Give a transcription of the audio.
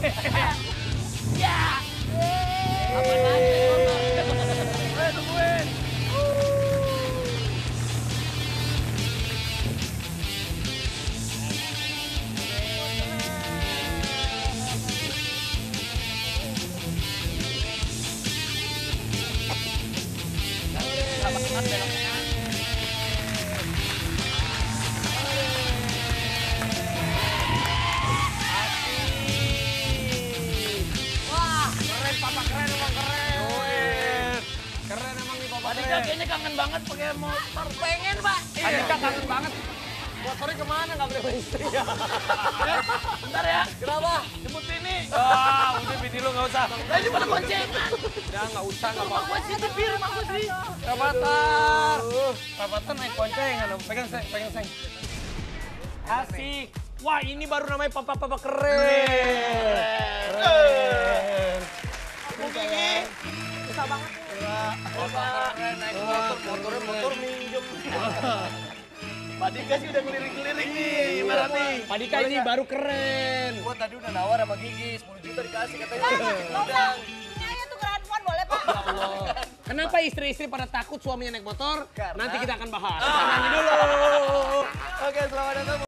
Ya. Apa lagi motor? Tungguin. Wah, keren papa, keren emang keren. Keren emang nih Bapak. Pak Dika kayaknya kangen banget pakai motor. Pengen, Pak. Pak Dika kangen banget. Motornya kemana? Nggak boleh sama istri ya? Bentar ya. Kenapa? Jemput ini. Udah bini lu nggak usah. Nah, ini pada boncengan. Udah nggak usah, nggak Rumah apa-apa. gue sih, di rumah gue sih. Rapatar. Rapatar naik boncengan. Pegang seng, pegang seng. Asik. Wah ini baru namanya papa-papa keren. Keren. Gigi. Susah banget nih. Papa keren naik motor minjem. Pak Dika sih udah ngelirik-ngelirik nih, ibaratnya. Pak Dika ini baru keren. Gua tadi udah nawar sama Gigi, 10 juta dikasih katanya. Nggak usah. Ini aja tuh handphone boleh, Pak? Kenapa istri-istri pada takut suaminya naik motor? Karena- Nanti kita akan bahas. Oke, selamat datang.